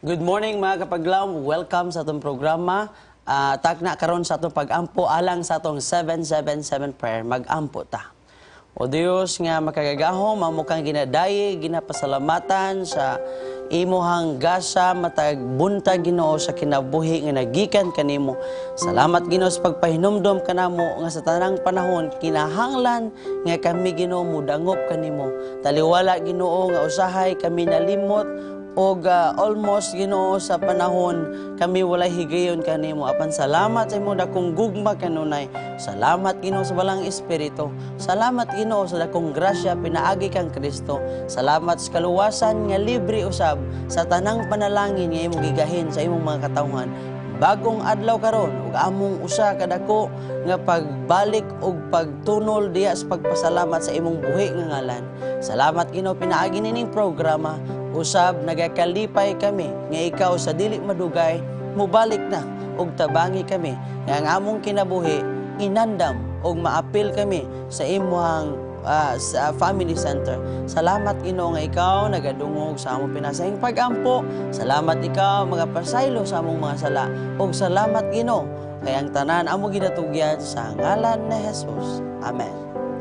Good morning mga kapaglaw. Welcome sa atong programa. Takna karon sa atong pag-ampo alang sa atong 777 prayer. Mag-ampo ta. O Dios nga makagagahom, amo kang ginadayi, ginapasalamatan sa imuhang gasa matag buntag Ginoo sa kinabuhi nga nagikan kanimo. Salamat Ginoo sa pagpahinumdom kanamo nga sa tanang panahon kinahanglan nga kami Ginoo mudangop kanimo. Taliwala Ginoo nga usahay kami nalimot og almost Ginoo sa panahon kami walay higayon kanimo. Apan salamat sa imo dakong gugma kanunay. Salamat Ginoo sa balang espiritu. Salamat Ginoo sa dakong grasya pinaagi kang Kristo. Salamat sa kaluwasan nga libre usab sa tanang panalangin nga imong gigahin sa imong mga katawhan. Bagong adlaw karon ug among usa kadako nga pagbalik ug pagtunol diha sa pagpasalamat sa imong buhi nga ngalan. Salamat Ginoo pinaagi nining programa. Usab nagakalipay kami nga ikaw sa dili madugay mubalik na ug tabangi kami nga ang among kinabuhi inandam ug maapil kami sa imong sa family center. Salamat Ginoo nga ikaw nagadungog sa among pinasahing pag-ampo. Salamat ikaw mga pasaylo sa among mga sala. Ug salamat Ginoo kay ang tanan amo ginatugyan sa ngalan ni Jesus. Amen.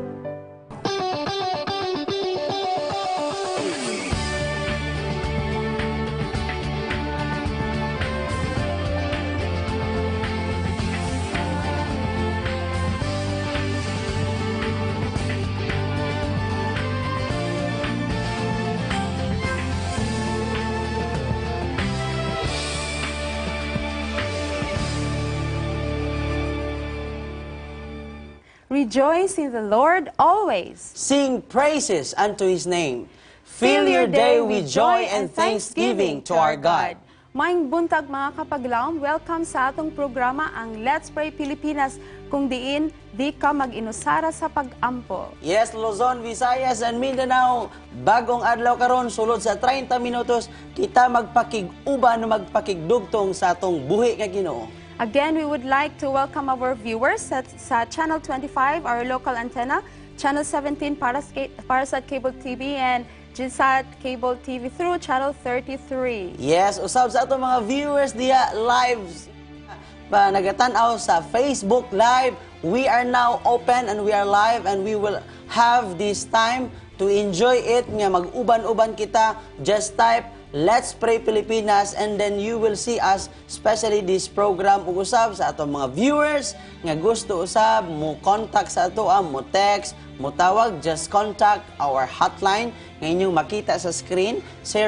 Rejoice in the Lord always. Sing praises unto His name. Fill your day with joy and thanksgiving to our God. Maayong buntag mga kapaglaom, welcome sa atong programa ang Let's Pray Pilipinas, kung diin di ka mag-inusara sa pag-ampo. Yes, Luzon, Visayas, and Mindanao. Bagong adlaw karon sulod sa 30 minutos, kita magpakig-uban, magpakigdugtong sa atong buhi nga Ginoo. Again, we would like to welcome our viewers sa Channel 25, our local antenna, Channel 17 para sa Cable TV, and GSAT Cable TV through Channel 33. Yes, usab sa atong mga viewers diya live pa nagatanaw sa Facebook Live. We are now open and we are live and we will have this time to enjoy it nga mag-uban-uban kita. Just type Let's Pray Pilipinas and then you will see us, especially this program ug usab sa atong mga viewers nga gusto usab mo contact sa ato, mo text, mo tawag, just contact our hotline nga inyong makita sa screen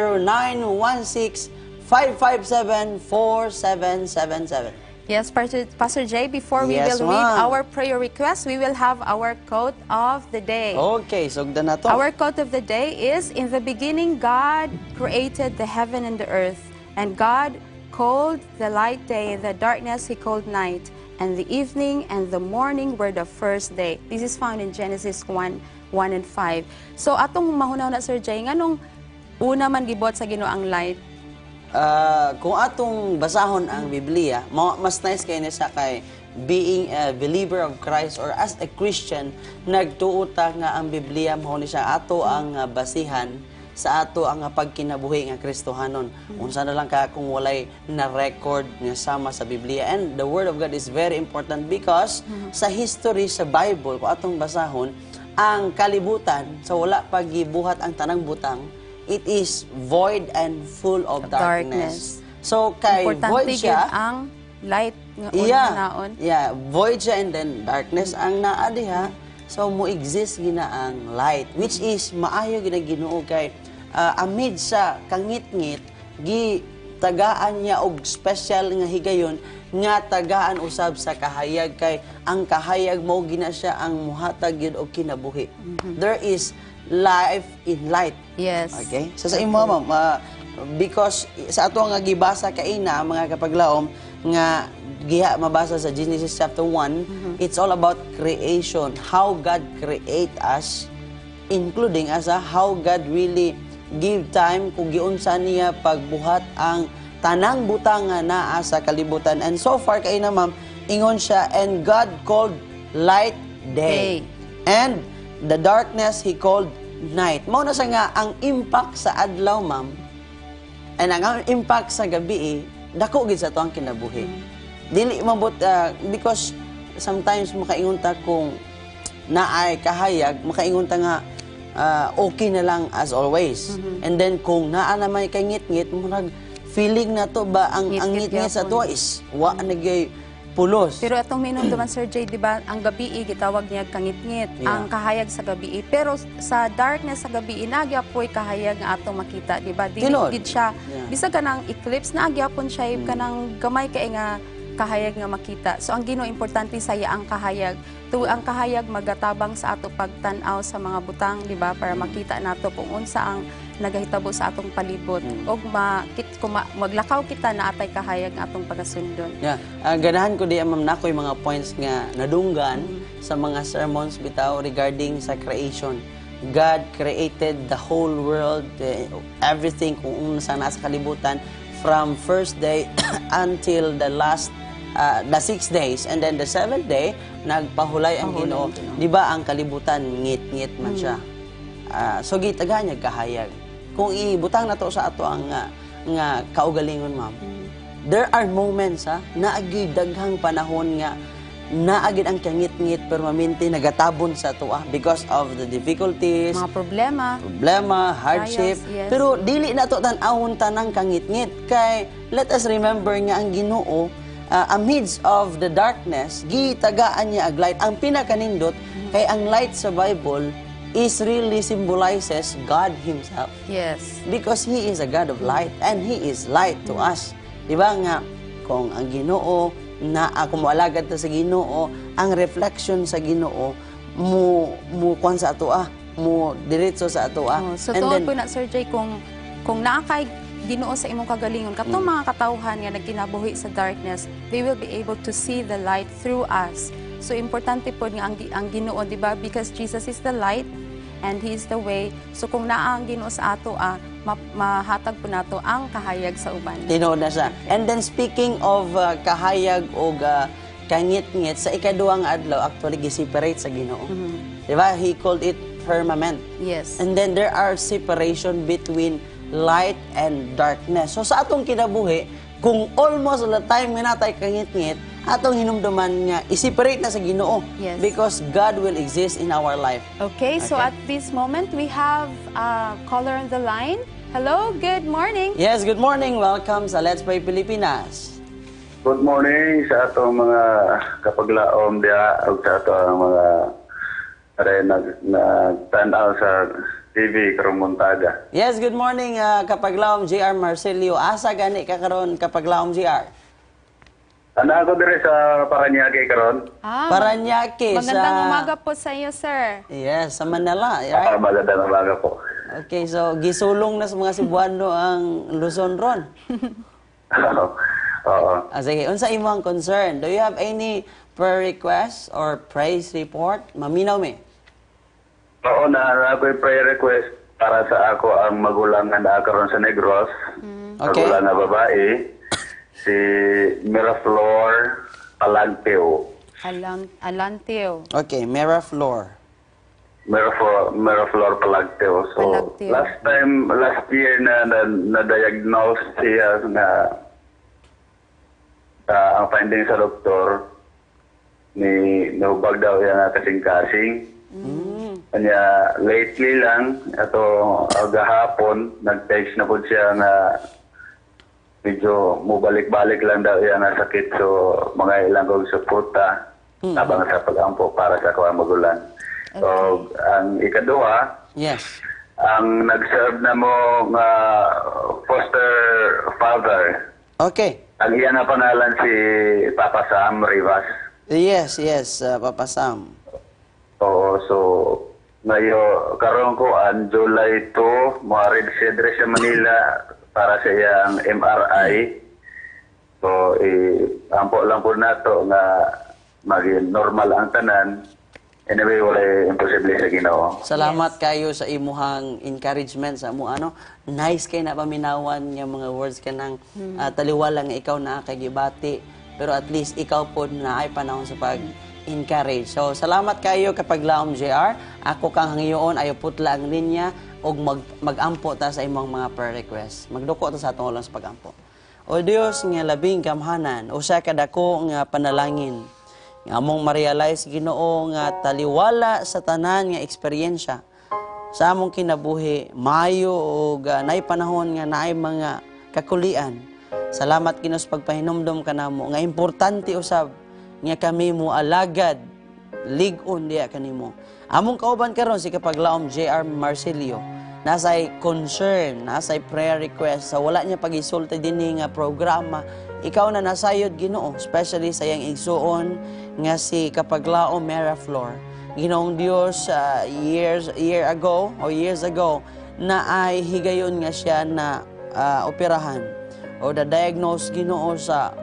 0916-557-4777. Yes, Pastor Jay, before we Yes, will read ma'am. our prayer request, we will have our quote of the day. Okay, sugdan na to. Our quote of the day is, "In the beginning, God created the heaven and the earth, and God called the light day, and the darkness He called night, and the evening and the morning were the first day." This is found in Genesis 1:1 and 5. So, atong mahunaw na, Sir Jay, nganong una man gibot sa Ginoo ang light? Kung atong basahon ang Biblia, mas nice kay sa kay being a believer of Christ or as a Christian, nagtuota nga ang Biblia mao ni siya ato ang basihan sa ato ang pagkinabuhi nga Kristohanon. Unsa na lang ka kung walay na record nga sama sa Biblia. And the Word of God is very important because sa history sa Bible, kung atong basahon, ang kalibutan sa wala pagibuhat ang tanang butang, it is void and full of darkness. So, kay void siya, ang light nga naon. Yeah, void siya and then darkness ang naa diha. So, mo exist gina ang light, which is maayo gina Ginoo kay amid sa kangit-ngit, tagaan niya og special nga higayon nga tagaan usab sa kahayag kay ang kahayag mao gina siya ang muhatag gyud og kinabuhi. There is life in light. Yes. Okay? So sa imo ma'am, because sa ato nga gibasa kaina mga kapaglaom nga giha mabasa sa Genesis chapter 1, it's all about creation, how God create us, including as how God really give time kung giunsa niya pagbuhat ang tanang butang nga naa sa kalibutan. And so far kaina ma'am, ingon siya, and God called light day. And the darkness He called night. Mao na sa nga ang impact sa adlaw, ma'am, And ang impact sa gabi, dako gid sa to ang kinabuhi. Dili mabot because sometimes makaingon ta kung naay kahayag, makaingon ta nga okay na lang as always. And then kung naa naman kay ngit-ngit, murag feeling na to ba ang ngit-ngit sa to is wa nagay pulos. Pero atong minumduman, Sir Jay, di ba, ang gabi, gitawag niya kangit-ngit, ang kahayag sa gabi. Pero sa darkness sa gabi, nagyapoy kahayag nga atong makita, di ba? Dili siya, bisag ka ng eclipse, nagyapon siya, kanang gamay kay nga kahayag nga makita. So ang Ginoo, importante saya ang kahayag. Ang kahayag magatabang sa ato pagtan-aw sa mga butang, di ba? Para makita nato kung unsa ang nagahitabo sa atong palibot. O maglakaw kita na atay kahayag nga atong pagasundon. Yeah. Ganahan ko di Ma'am Nakoy mga points nga nadunggan sa mga sermons bitaw regarding sa creation. God created the whole world, everything kung unsa nasa kalibutan from first day until the last the 6 days, and then the 7th day nagpahulay ang Ginoo. Di ba ang kalibutan ngit-ngit man siya. So gitaga niya kahayag. Kung ibutang na to sa ato ang nga kaugalingon, ma'am. There are moments naagid daghang panahon nga naagid ang kangit-ngit pero maminti nagatabon sa ato because of the difficulties, mga problema, hardship. Yes. Pero dili na to tan-awon tanang kangit-ngit kay let us remember nga ang Ginoo amidst of the darkness, gitagaan niya ang light. Ang pinakanindot, kay ang light sa Bible is really symbolizes God Himself. Yes. Because He is a God of light and He is light to us. Diba nga, kung ang Ginoo, kung mualagad ta sa Ginoo, ang reflection sa Ginoo, kwan sa ato mo diretso sa ato So tuon po na, Sir Jay, kung naakay Ginoo sa imong kagalingon, katong mga katawhan nga nagkinabuhi sa darkness, they will be able to see the light through us. So importante po nga ang Ginoo, di ba? Because Jesus is the light and He is the way. So kung naa ang Ginoo sa ato, mahatag po nato ang kahayag sa uban. Tinuod na siya. And then speaking of kahayag o kangit-ngit, sa ikaduhang adlaw, actually gi-separate sa Ginoo. Di ba? He called it firmament. Yes. And then there are separation between light and darkness. So sa atong kinabuhi, kung almost all the time nga natay kangit-ngit, atong hinumduman nga i-separate na sa Ginoo. Yes. Because God will exist in our life. Okay, so at this moment, we have a caller on the line. Hello, good morning. Yes, good morning. Welcome sa Let's Pray Pilipinas. Good morning sa atong mga kapaglaom diya ug sa atong mga nagtanaw sa TV karong muntaga. Yes, good morning kapaglaom JR Marcelio. Asa gani ka karon kapaglaom JR? Ana ako dire sa Paranaque karon. Paranaque Magandang umaga po sa iyo, sir. Yes, sa Manila, right? Magandang umaga po. Okay, so gisulong na sa mga Cebuano ang Luzon ron. Oo. Sige, unsa imong concern? Do you have any prayer request or praise report? Maminaw mi. Oo na ako'y prayer request para sa ako ang magulang nga naa karon sa Negros. Okay. Magulang nga babae si Miraflor Palanteo. Alanteo. Okay, Miraflor. Miraflor Palanteo. So Palanteo. last year na diagnose siya na ang finding sa doktor ni nahubag daw yan na kasing-kasing. Kanya lately lang, ato gahapon, nag-text na po siya na medyo mubalik-balik lang daw yan na sakit. So mga ilang kong suporta tabang sa pag-ampo para sa kawang magulang. So ang ikaduha, Yes. ang nag-serve na mo nga foster father. Okay. Ang iyan na pangalan si Papa Sam Rivas. Yes, Papa Sam. Oo, so ngayon, karon ko ang July 2, maarid siya dire sa Manila para sa iyang MRI. So, ampo lang po nato nga maging normal ang tanan. Anyway, wala imposible sa Ginoo. Salamat kayo sa imuhang encouragement sa mo nice kay na paminawan nga mga words kanang taliwala nga ikaw na kay gibati pero at least ikaw pod na ay panahon sa encourage. So, salamat kayo kapag laom JR. Ako kang hangiyoon, ayo putla ang linya, o mag-ampo ta sa imong mga prayer request. Magduko ta sa atong ulang sa pag-ampo. O Dios nga labing kamhanan, usa ka dako nga panalangin. Nga among ma-realize Ginoo nga taliwala sa tanan nga eksperyensya sa among kinabuhi, maayo o naay panahon nga naay mga kakulian. Salamat Ginoo sa pagpahinumdom kanamo nga importante usab nga kami mo alagad lig-on diya kanimo. Among kauban karon si kapaglaom JR Marcelio, nasay concern, nasay prayer request sa wala niya pag-isulti dinhi nga programa. Ikaw na nasayod Ginoo, especially sa iyang igsuon nga si kapaglaom Mera Flor. Ginoong Dios years ago na ay higayon nga siya na operahan o da-diagnose Ginoo sa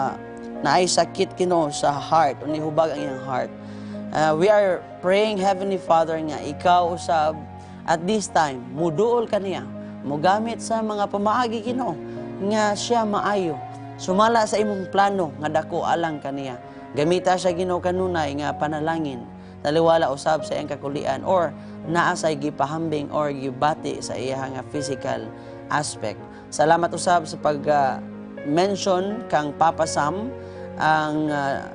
na ay sakit Ginoo sa heart o nihubag ang iyang heart. We are praying, Heavenly Father, nga ikaw usab at this time muduol kaniya, mogamit sa mga pamaagi Ginoo nga siya maayo, sumala sa imong plano nga dako alang kaniya. Gamita siya Ginoo kanunay nga panalangin, taliwala usab sa iyang kakulian or naa say gipahambing or gibati sa iya nga physical aspect. Salamat usab sa pag-mention kang Papa Sam ang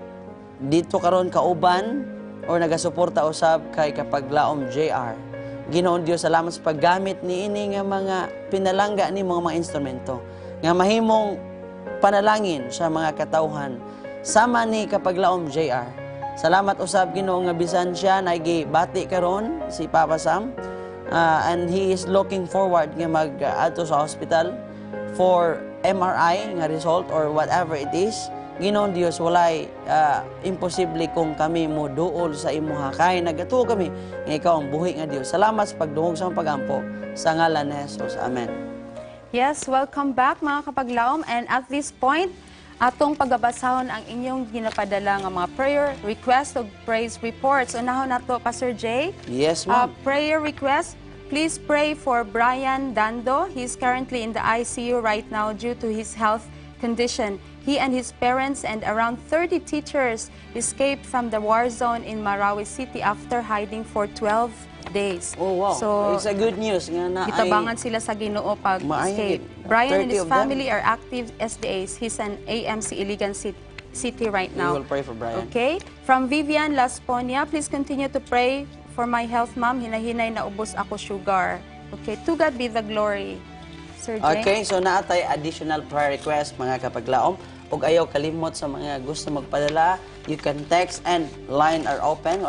dito karon kauban or nagasuporta usab kay kapaglaom JR. Ginoon Dios, salamat sa paggamit ni ini nga mga pinalangga ni mga instrumento nga mahimong panalangin sa mga katawhan sama ni kapaglaom JR. Salamat usab Ginoo nga bisan siya nagibati karon si Papa Sam and he is looking forward nga mag-adto sa hospital for MRI nga result or whatever it is. Ginoon Dios, walay imposible kung kami mo duol sa imuha kay nagatuo kami nga ikaw ang buhi nga Dios. Salamat sa pagdungog sa pagampo sa ngalan ni Jesus. Amen. Yes, welcome back mga kapaglaom. And at this point, atong pagbabasahon ang inyong ginapadala nga mga prayer request o praise reports. Unahon nato, Pastor Jay. Yes, ma'am. Prayer request, please pray for Brian Dando. He's currently in the ICU right now due to his health condition. He and his parents and around 30 teachers escaped from the war zone in Marawi City after hiding for 12 days. Oh, wow. So, it's a good news nga na gitabangan sila sa Ginoo pag-escape. Brian and his family are active SDAs. He's an AMC Iligan City right now. We will pray for Brian. Okay. From Vivian Lasponia, please continue to pray for my health, ma'am. Hinahinay na ubos ako sugar. Okay. To God be the glory. Sir Jay. Okay, so naatay additional prayer request mga kapaglaom. Ug ayaw kalimot sa mga gusto magpadala, you can text and lines are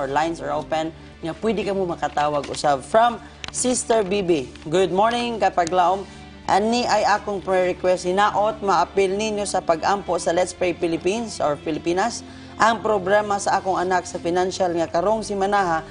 open nga pwede ka mo makatawag usab from Sister Bibi. Good morning kapaglaom. Ani ay akong prayer request, hinaot maapil ninyo sa pag-ampo sa Let's Pray Philippines or Pilipinas ang problema sa akong anak sa financial nga karong si manaha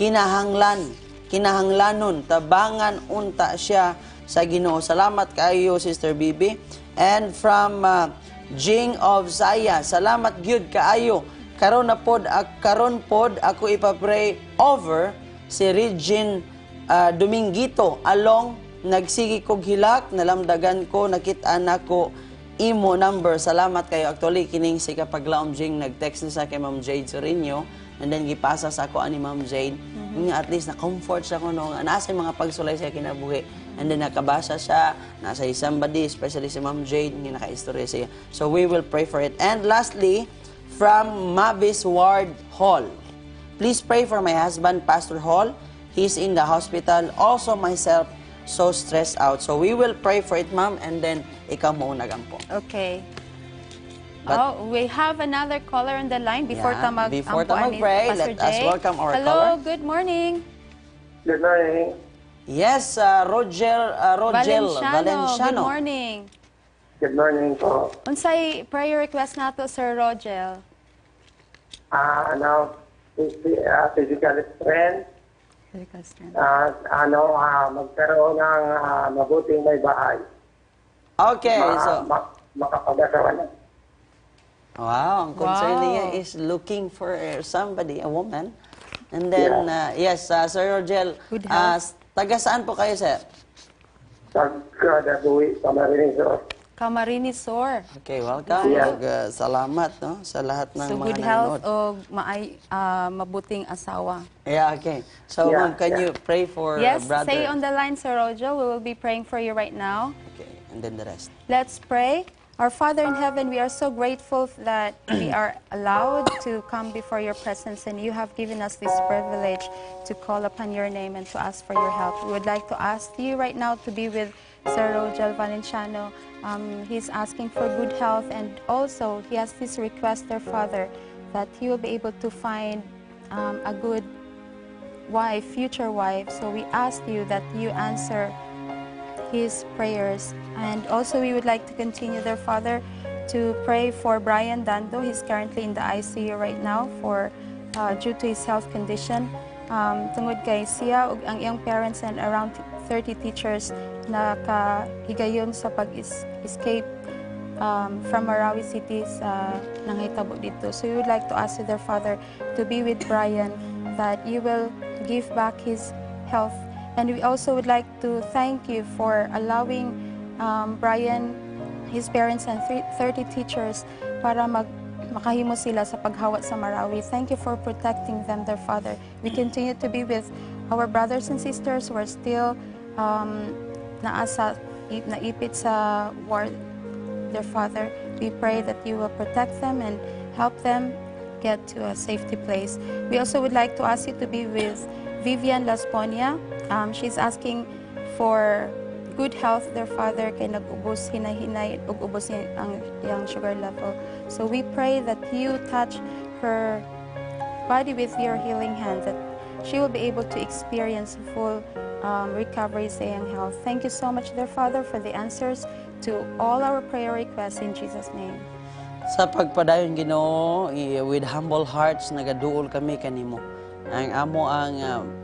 kinahanglanon tabangan unta siya sa Ginoo. Salamat kayo Sister Bibi. And from Jing of Zaya, salamat gyud kaayo. Karon pod ako ipapray over si Regine Domingito along nagsigi kog hilak, nalamdagan ko, nakita nako imo number. Salamat kayo. Actually, kining si kapaglaom Jing nag-text na sa kay Ma'am Jade Sorino and then gipasa sa ako ani Ma'am Jade. Nga at least na-comfort siya ko nung nasa mga pagsulay sa kinabuhi. And then nakabasa siya, nasa somebody, especially si Ma'am Jade, nga naka-istorya siya. So we will pray for it. And lastly, from Mavis Ward Hall. Please pray for my husband, Pastor Hall. He's in the hospital. Also myself, so stressed out. So we will pray for it, ma'am, and then ikaw mo nagampo. Okay. We have another caller on the line before Yeah, before ta mag-pray, let us welcome our Hello, caller. good morning. Good morning. Yes, Rogel Valenciano. Good morning. Good morning po. Unsay prayer request nato, Sir Rogel? Physical strength. Magkaroon ng mabuting may bahay. Okay, so Makapag-asawa na. wow, ang concern Wow. niya is looking for somebody, a woman. And then, yes, Sir Rogel, Good health. taga saan po kayo, sir? Pagkadabuhi sa Mariniso. Camarines Sur. Okay, welcome. Yeah. Salamat no sa lahat ng So mga good health nanonood. o mabuting asawa. Yeah, okay. So, Yeah, ma'am, can yeah. you pray for Yes, brother? stay on the line, Sir Rojo. We will be praying for you right now. Okay, and then the rest. Let's pray. Our Father in heaven, we are so grateful that we are allowed to come before your presence, and you have given us this privilege to call upon your name and to ask for your help. We would like to ask you right now to be with Sir Rogel Valenciano. He's asking for good health, and also he has this request, their Father, that he will be able to find a good wife, future wife. So we ask you that you answer his prayers. And also we would like to continue, their Father, to pray for Brian Dando. He's currently in the ICU right now for due to his health condition. Tungod kay siya ug ang iyang parents and around 30 teachers na kahigayon sa pag-escape from Marawi City sa nanghitabo dito. So we would like to ask you, their Father, to be with Brian, that you will give back his health. And we also would like to thank you for allowing Brian, his parents, and 30 teachers para makahimo sila sa paghawat sa Marawi. Thank you for protecting them, their Father. We continue to be with our brothers and sisters who are still naipit sa war, their Father. We pray that you will protect them and help them get to a safety place. We also would like to ask you to be with Vivian Lasponia. She's asking for good health, their Father, kay nag-ubos, hinay-hinay, ug ubos ang iyang sugar level. So we pray that you touch her body with your healing hand, that she will be able to experience full recovery sa iyang health. Thank you so much, their Father, for the answers to all our prayer requests in Jesus' name. Sa pagpadayon Ginoo, with humble hearts nagaduol kami kanimo. Ang amo ang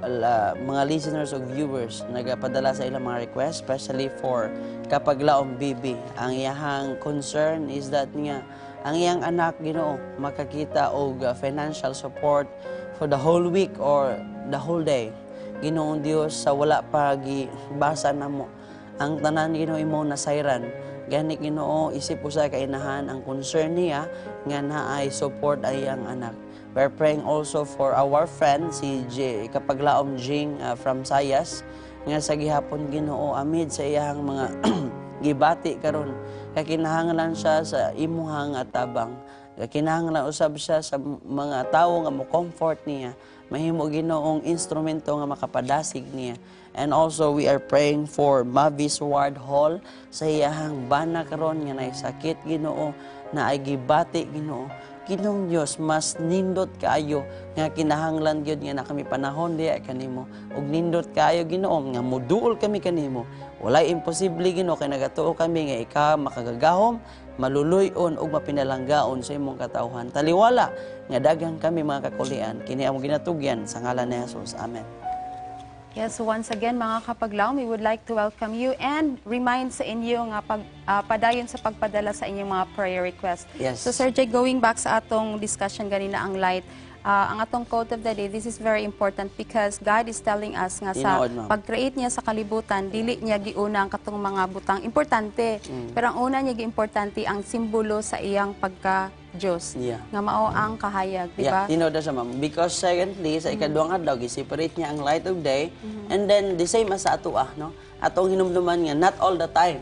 mga listeners o viewers nagapadala sa ilang mga request, especially for kapaglaom bibi. Ang iyahang concern is that nga ang iyang anak Ginoo makakita og financial support for the whole week or the whole day. Ginoong Dios, sa wala pa gibasa namo ang tanan Ginoo imo nasayran. Gani Ginoo, isip usa ka inahan ang concern niya nga naay support ang iyang anak. We're praying also for our friend si kapaglaom Jing from Sayas nga sa gihapon Ginoo amid sa iyang mga gibati karon kakinahanglan siya sa imuhang tabang. Kinahanglan usab siya sa mga tawo nga mo comfort niya, mahimo Ginoong instrumento nga makapadasig niya. And also we are praying for Mavis Ward Hall sa iyahang bana karon nga naisakit Ginoo na ay gibati Ginoo. Ginoong Dios, mas nindot kaayo nga kinahanglan gyud nga na kami panahon diya kanimo. Ug nindot kaayo Ginoo nga moduol kami kanimo. Walay imposible Ginoo kay nagatuo kami nga ikaw makagagahom, maluluyon ug mapinalanggaon sa imong katawhan. Taliwala nga daghang kami mga kakulian. Kini among ginatugyan sa ngalan ni Jesus. Amen. Yes, so once again, mga kapaglaom, we would like to welcome you and remind sa inyo nga padayon sa pagpadala sa inyong mga prayer request. Yes. So Sir Jay, going back sa atong discussion ganina ang light, ang atong quote of the day, this is very important because God is telling us nga sa Tinood, ma'am. pag-create niya sa kalibutan, dili niya giuna ang katong mga butang importante. Pero ang una niya giimportante ang simbolo sa iyang pagka-Diyos. Yeah. Nga mao ang kahayag, di ba? Yeah, tinood na siya ma'am. Because secondly, sa ikaduhang adlaw, gi-separate niya ang light of day. And then, the same as sa ato no? Atong hinumduman nga, not all the time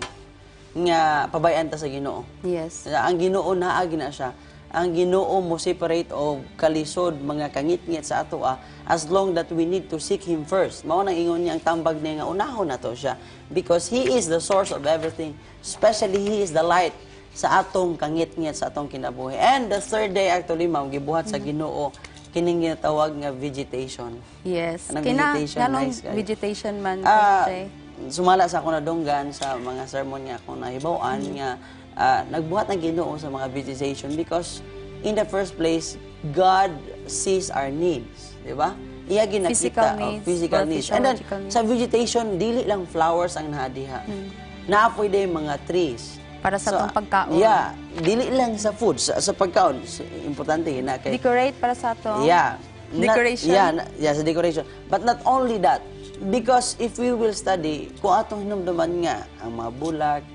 nga pabayaan ta sa Ginoo. Yes. Ang Ginoo naagi na siya. Ang Ginoo mo separate o kalisod mga kangit-ngit sa ato as long that we need to seek Him first. Mao nang ingon niya ang tambag niya nga unahon nato siya because He is the source of everything. Especially He is the light sa atong kangit-ngit sa atong kinabuhi. And the third day actually ma'am gibuhat sa Ginoo kining ginatawag nga vegetation. Yes. Anong vegetation? Ganong Nice, guys. vegetation man. Jay? Sumala sa ako na dunggan sa mga sermon nga ako nahibawan nga nagbuhat ng Ginoo sa mga vegetation because in the first place, God sees our needs. Diba? Iya ginakita physical needs. And then, sa vegetation, dili lang flowers ang naadiha. Naapoy din mga trees. Para sa itong pagkaon. Yeah. Dili lang sa food, sa pagkaon. Importante yun. Decorate para sa ito. Yeah. Decoration. Yeah, sa decoration. But not only that, because if we will study, kung atong hinumduman nga, ang mga bulak,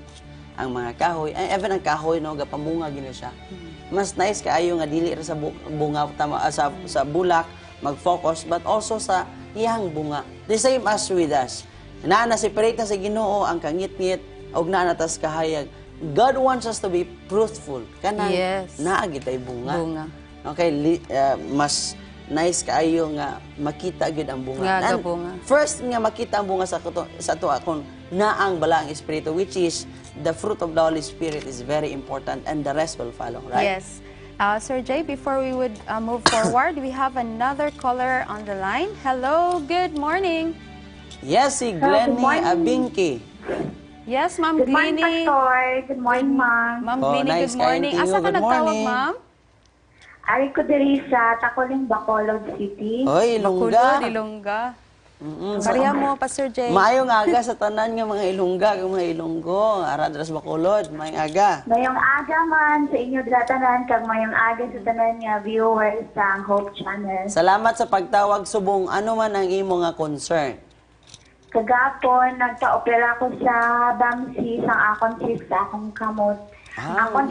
ang mga kahoy. Even ang kahoy, no, gapamunga gina siya. Mas nice kaayo nga dili ra sa bunga tama sa bulak mag-focus, but also sa iyang bunga. The same as with us. Na-separate na sa Ginoo ang kangit-ngit og naanatas kahayag. God wants us to be fruitful. Kanang Yes. naagitay bunga. Bunga. Okay, mas nice kaayo nga makita gyud ang bunga. Nga, And bunga. first nga makita ang bunga sa to akon naang balaang espiritu, which is the fruit of the Holy Spirit is very important, and the rest will follow, right? Yes. Sir Jay, before we would move forward, we have another caller on the line. Hello, good morning. Yes, si Glenny Abingki. Yes, Ma'am Good morning, Glenny. Pastor. Good morning, ma'am. Ma'am Oh, Glenny, nice good morning. kain to you. Asa ka Good nagtawag, morning. ma'am? Ari ko diri sa Tacoling, Bacolod City. Oy, Bacolod, Ilongga. Ilongga. Pariha mo, Pastor Jay. Maayong aga sa tanan nga mga Ilongga, nga mga Ilonggo, aradras Bacolod, maayong aga. Mayong aga man sa inyo dratanan, kag mayong aga sa tanan nga viewers sa Hope Channel. Salamat sa pagtawag subong. Ano man ang imo nga concern? Kagapon, nagka-opera ko sa Bamsi sa akong chief sa akong kamot. Akong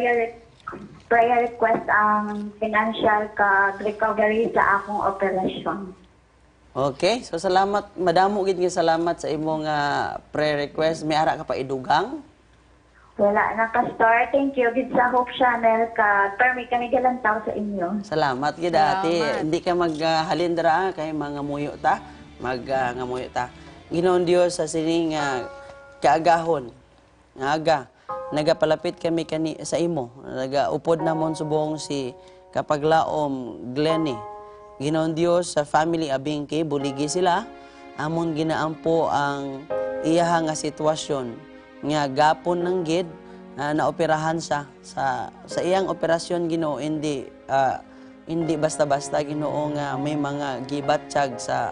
prayer request ang financial kag recovery sa akong operasyon. Okay, so salamat, madamo gid nga salamat sa imong prayer request. May ara ka pa idugang? Wala na, Pastor. Thank you. Gid sa Hope Channel ka. Permi kami galantaw sa inyo. Salamat gid ate. Salamat. Hindi ka maghalindra kay mga muyo ta. Ngamuyo ta. Ginoon Dios sa sining kaagahon. Nga aga, nagapalapit kami sa imo. Nagaupod namon subong si kapaglaom Glenny. Ginoon Dios sa family Abingke, buligi sila. Amon ginaampo ang iyaha nga sitwasyon nga gapon ng gid naoperahan sa iyang operasyon Ginoo, hindi basta-basta Ginoo nga may mga gibatsyag sa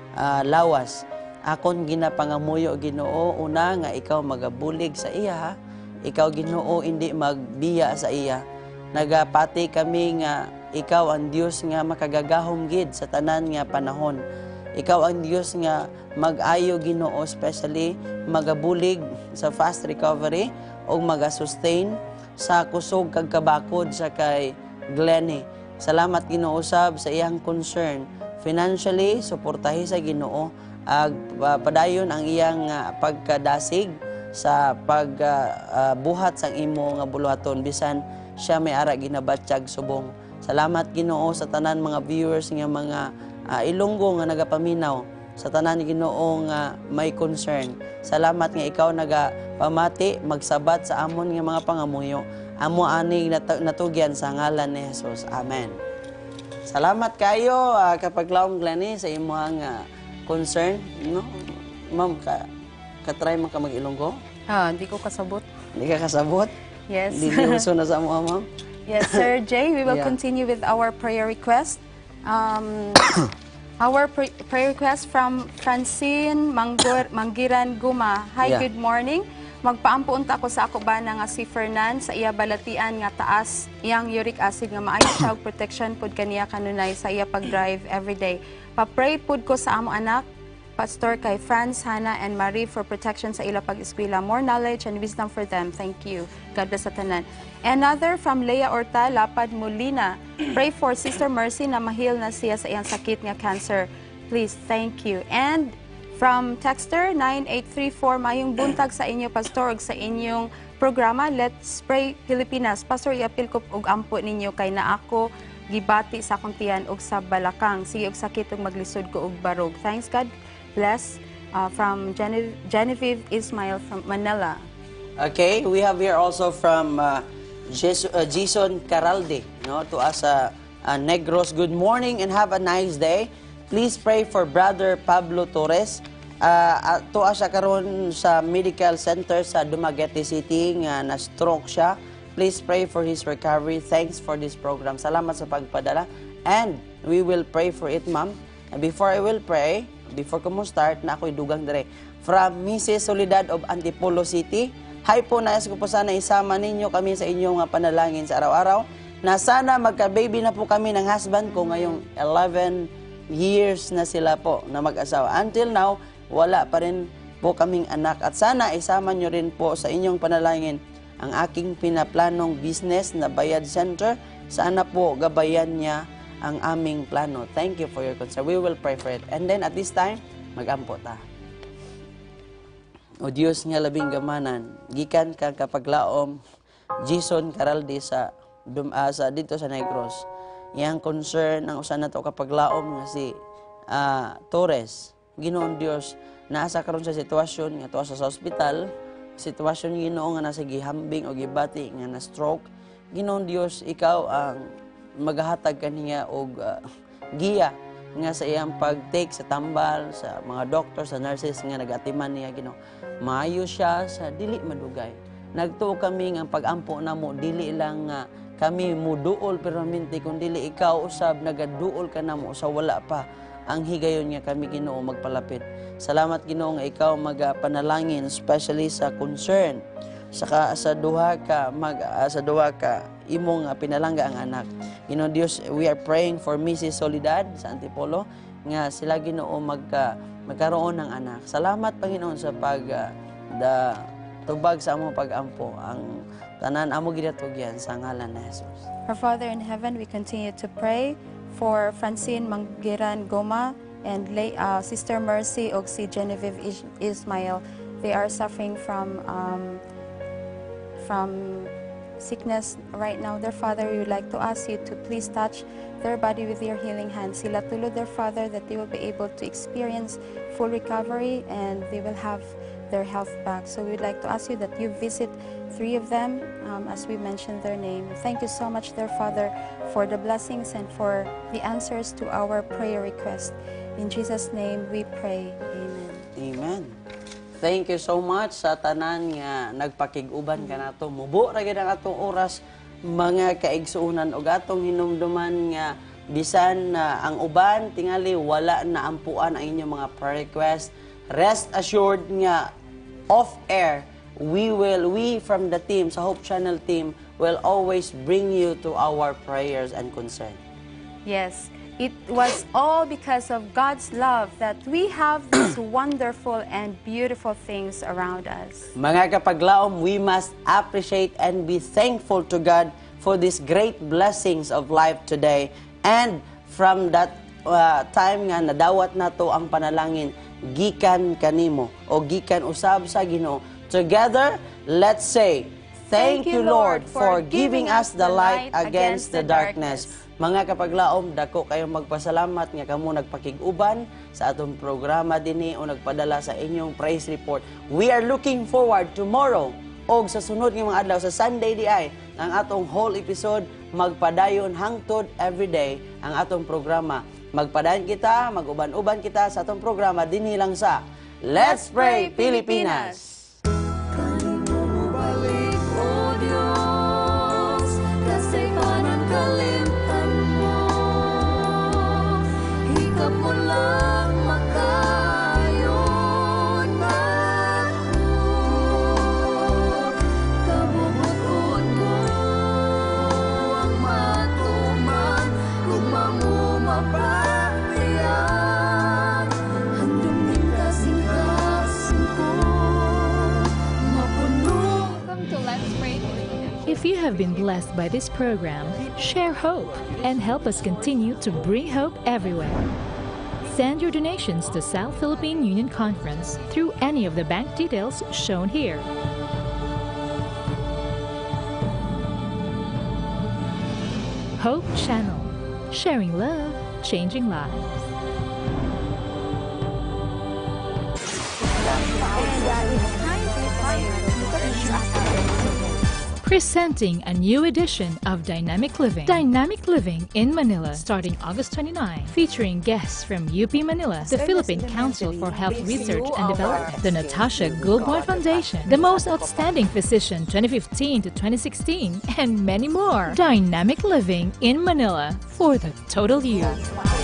lawas. Akon ginapangamuyo Ginoo, una nga ikaw magabulig sa iya ha. Ikaw Ginoo hindi magbiya sa iya. Nagapati kami nga ikaw ang Dios nga makagagahom gid sa tanan nga panahon. Ikaw ang Dios nga mag-ayo Ginoo, especially magabulig sa fast recovery o magasustain sa kusog kag kabakod sa kay Glenny. Salamat Ginoo sab sa iyang concern. Financially, suportahi sa Ginoo ag padayon ang iyang pagkadasig sa pagbuhat sang imo nga buluhaton bisan siya may ara ginabatsyag subong. Salamat Ginoo sa tanan mga viewers nga mga Ilonggo nga nagapaminaw, sa tanan Ginoo nga may concern. Salamat nga ikaw nagapamati magsabat sa amon nga mga pangamuyo. Amo ani natugyan sa ngalan ni Jesus. Amen. Salamat kayo kapaglaom Glenny sa imong concern, no? Ma'am, katry man ka mag-Ilonggo? Hindi ko kasabot. Hindi ka kasabot? Yes. Hindi uso na sa mga ma'am? Yes, Sir Jay, we will Yeah. continue with our prayer request. Our prayer request from Francine Manggiran Guma. Hi, Yeah. good morning. Magpaampuunta ko sa ako ba nga si Fernan sa iya balatian nga taas iyang uric acid nga maayo siya og protection pud kaniya kanunay sa iya pag-drive everyday. Pa-pray pud ko sa amo anak Pastor kay Franz, Hannah, and Marie for protection sa ila pag-eskwela. More knowledge and wisdom for them. Thank you. God bless sa tanan. Another from Leah Orta, Lapad Molina. Pray for Sister Mercy na mahil na siya sa iyang sakit nga cancer. Please, thank you. And from Texter 9834, mayong buntag sa inyo, Pastor, ug sa inyong programa, Let's Pray Pilipinas. Pastor, iapil ko og ampo ninyo kay na ako gibati sa akong tiyan og sa balakang. Sige og sakit ug maglisod ko og barog. Thanks God. Bless from Genevieve Ismail from Manila. Okay, we have here also from Jason Caralde, no, to us Negros. Good morning and have a nice day. Please pray for Brother Pablo Torres. To us karon sa medical center sa Dumaguete City nga na-stroke siya. Please pray for his recovery. Thanks for this program. Salamat sa pagpadala. And we will pray for it, ma'am. And before I will pray, before ko mo start, na ako'y dugang dire. From Mrs. Soledad of Antipolo City, hi po, nais ko po sana isama ninyo kami sa inyong panalangin sa araw-araw na sana magka-baby na po kami ng husband ko ngayong 11 years na sila po na mag-asawa. Until now, wala pa rin po kaming anak. At sana isama nyo rin po sa inyong panalangin ang aking pinaplanong business na Bayad Center. Sana po gabayan niya ang aming plano. Thank you for your concern. We will pray for it. And then at this time, mag-ampo ta. O Diyos nga labing gamanan, gikan ka kapaglaom, Jason Caraldi sa dito sa Negros. Yang concern ang usan nato kapaglaom nga si Torres. Ginoon Dios, naasa karon sa sitwasyon nga tuwa sa ospital, sitwasyon Ginoo nga nasa gihambing o gibati nga na stroke. Ginoon Dios, ikaw ang maghatag kaniya og giya nga sa iyang pag-take sa tambal, sa mga doctor, sa nurses nga nag-atiman niya, Ginoo. Maayo siya sa dili madugay. Nagtuo kami nga pag-ampo na mo, dili lang nga kami muduol permanente, kung dili ikaw usab nagaduol ka na mo sa wala pa ang higayon nga kami, Ginoo, magpalapit. Salamat, Ginoo, nga ikaw magpanalangin, especially sa concern sa duha ka imong pinalangga ang anak. Ginoo Dios, we are praying for Mrs. Soledad sa Antipolo nga sila, Ginoo, magkaroon ng anak. Salamat, Panginoon, sa tubag sa among pag-ampo. Ang tanan amo gidatugyan sa ngalan ni Jesus. Our Father in heaven, we continue to pray for Francine Manggiran Goma and Sister Mercy og si Genevieve Ismail. They are suffering from sickness right now. Their Father, we would like to ask you to please touch their body with your healing hands. Sila tulod, their Father, that they will be able to experience full recovery and they will have their health back. So we would like to ask you that you visit 3 of them as we mentioned their name. Thank you so much, their Father, for the blessings and for the answers to our prayer request. In Jesus' name we pray. Amen. Amen. Thank you so much sa tanan nga nagpakig-uban ka nato. Mubo ra gyud ang atong oras, mga kaigsuonan og atong hinumduman nga bisan ang uban tingali wala na ampuan ang inyong mga prayer request. Rest assured nga off air, we from the team, sa Hope Channel team, will always bring you to our prayers and concern. Yes. It was all because of God's love that we have these wonderful and beautiful things around us. Mga kapaglaom, we must appreciate and be thankful to God for these great blessings of life today. And from that time nga nadawat nato ang panalangin, gikan kanimo o gikan usab sa Ginoo. Together, let's say, thank you, Lord, for giving us the light against the darkness. Mga kapaglaom, dako kayong magpasalamat nga kamo nagpakig-uban sa atong programa dinhi o nagpadala sa inyong praise report. We are looking forward tomorrow og sa sunod nga mga adlaw sa Sunday di ay ang atong whole episode magpadayon hangtod everyday ang atong programa. Magpadayon kita, maguban-uban kita sa atong programa dinhi lang sa Let's Pray Pilipinas. If you have been blessed by this program, share hope and help us continue to bring hope everywhere. Send your donations to South Philippine Union Conference through any of the bank details shown here. Hope Channel, sharing love, changing lives. Presenting a new edition of Dynamic Living. Dynamic Living in Manila, starting August 29, featuring guests from UP Manila, the Philippine Council for Health Research and Development, the Natasha Goldborn Foundation, the Most Outstanding Physician 2015 to 2016, and many more. Dynamic Living in Manila for the total you.